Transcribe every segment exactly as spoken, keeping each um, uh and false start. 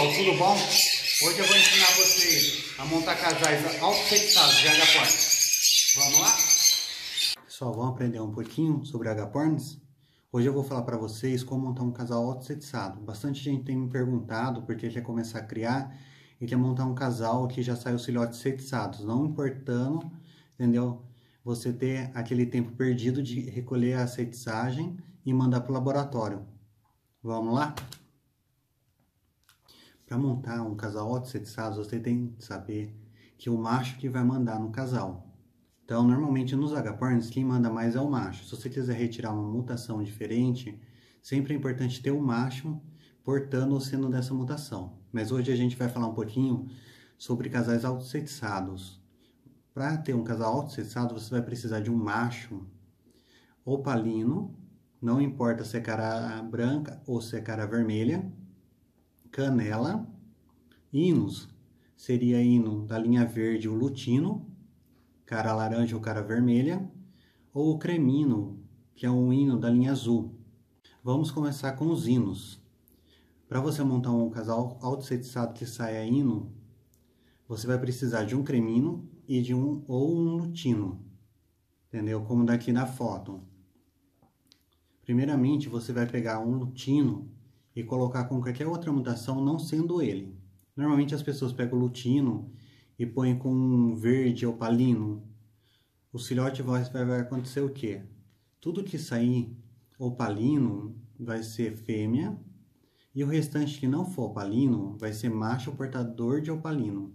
pessoal, tudo bom? Hoje eu vou ensinar vocês a montar casais autosexados de agapornis. Vamos lá? Pessoal, vamos aprender um pouquinho sobre agapornis? Hoje eu vou falar para vocês como montar um casal autosexado. Bastante gente tem me perguntado porque quer começar a criar e quer montar um casal que já sai os filhotes sexados, não importando, entendeu? Você ter aquele tempo perdido de recolher a sexagem e mandar para o laboratório. Vamos lá? Para montar um casal autosexado, você tem que saber que o macho que vai mandar no casal. Então, normalmente nos agapornis, quem manda mais é o macho. Se você quiser retirar uma mutação diferente, sempre é importante ter o macho portando o seno dessa mutação. Mas hoje a gente vai falar um pouquinho sobre casais autosexados. Para ter um casal autosexado, você vai precisar de um macho opalino, não importa se é cara branca ou se é cara vermelha, canela, hinos, seria hino da linha verde o lutino, cara laranja ou cara vermelha, ou o cremino, que é um hino da linha azul. Vamos começar com os hinos. Para você montar um casal autosexado que saia hino, você vai precisar de um cremino e de um ou um lutino, entendeu? Como daqui na foto. Primeiramente, você vai pegar um lutino e colocar com qualquer outra mutação, não sendo ele. Normalmente as pessoas pegam o lutino e põem com um verde opalino. O filhote vai, vai acontecer o quê? Tudo que sair opalino vai ser fêmea e o restante que não for opalino vai ser macho portador de opalino.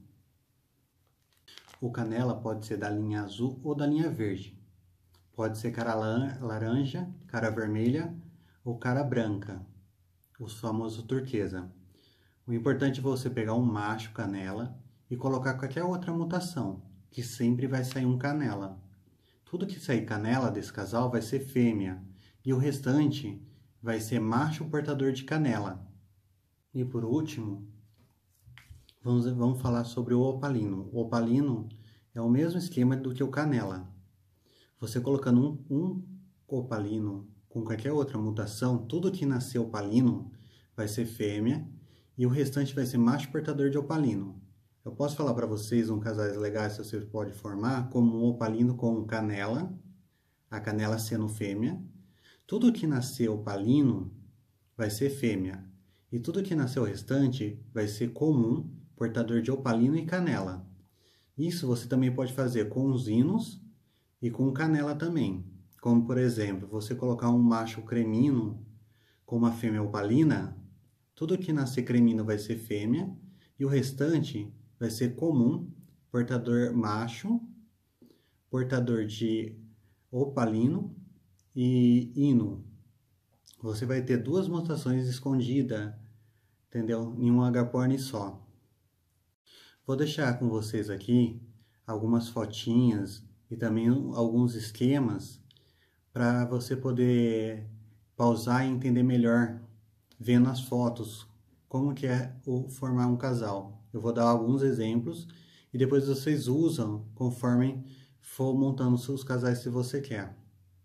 O canela pode ser da linha azul ou da linha verde. Pode ser cara laranja, cara vermelha ou cara branca, o famoso turquesa. O importante é você pegar um macho canela e colocar qualquer outra mutação, que sempre vai sair um canela. Tudo que sair canela desse casal vai ser fêmea e o restante vai ser macho portador de canela. E por último, vamos, vamos falar sobre o opalino. O opalino é o mesmo esquema do que o canela. Você colocando um, um opalino com qualquer outra mutação, tudo que nascer opalino vai ser fêmea e o restante vai ser macho portador de opalino. Eu posso falar para vocês um casais legais que você pode formar como um opalino com canela, a canela sendo fêmea. Tudo que nascer opalino vai ser fêmea e tudo que nascer o restante vai ser comum, portador de opalino e canela. Isso você também pode fazer com os hinos e com canela também. Como, por exemplo, você colocar um macho cremino com uma fêmea opalina, tudo que nascer cremino vai ser fêmea e o restante vai ser comum, portador macho, portador de opalino e hino. Você vai ter duas mutações escondidas, entendeu? Em um agapornis só. Vou deixar com vocês aqui algumas fotinhas e também alguns esquemas para você poder pausar e entender melhor, vendo as fotos, como que é o formar um casal. Eu vou dar alguns exemplos e depois vocês usam conforme for montando os seus casais se você quer.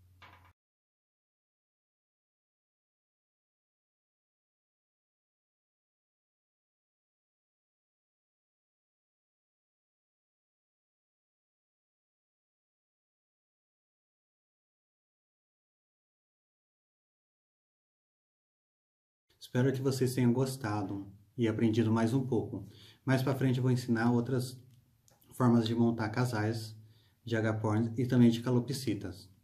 Espero que vocês tenham gostado e aprendido mais um pouco. Mais para frente eu vou ensinar outras formas de montar casais de agapornis e também de calopsitas.